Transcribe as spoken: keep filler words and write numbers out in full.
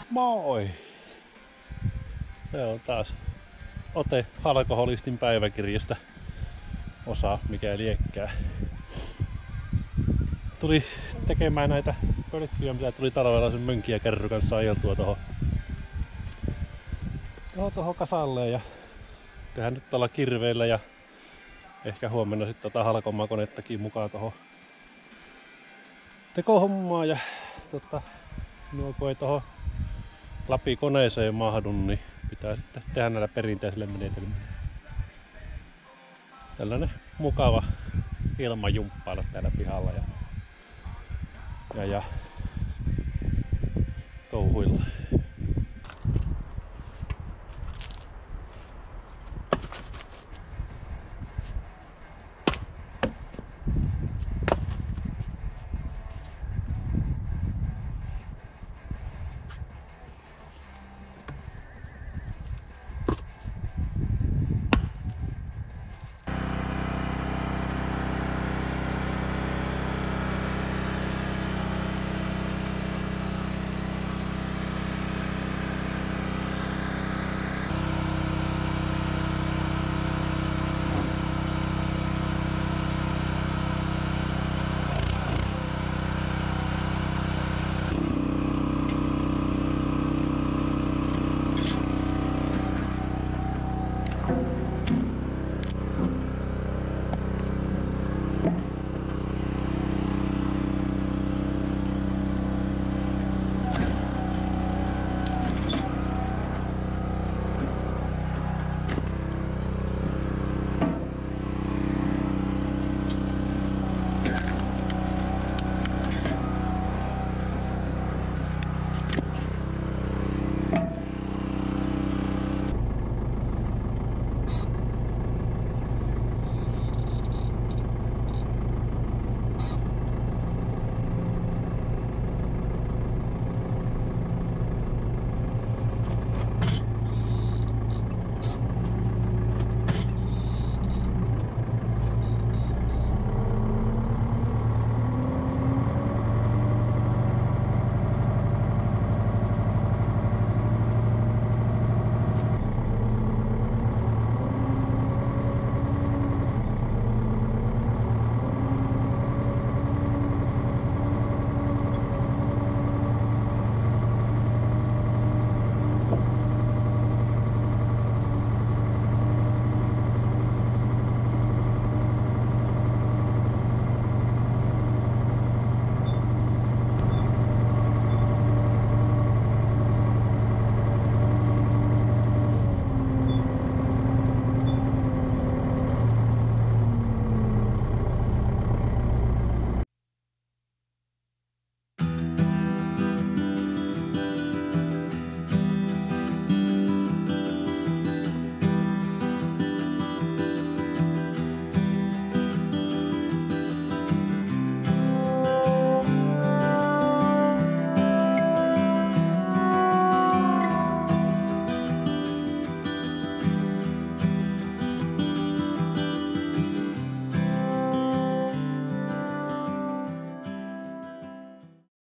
Moi! Se on taas ote alkoholistin päiväkirjasta, osa mikä liekkää. Tuli tekemään näitä pölkkyjä, mitä tuli talvella sen mönkin ja kärry kanssa ajeltua tohon, tohon, tohon kasalleen. Ja tehdään nyt tuolla kirveillä ja ehkä huomenna sitten tota halkomakonettakin mukaan tohon tekohommaa. Ja tota, nuo kun ei tohon lapikoneeseen mahdu, niin pitää sitten tehdä näillä perinteisillä menetelmillä. Tällainen mukava ilma jumppailla täällä pihalla ja, ja, ja touhuilla.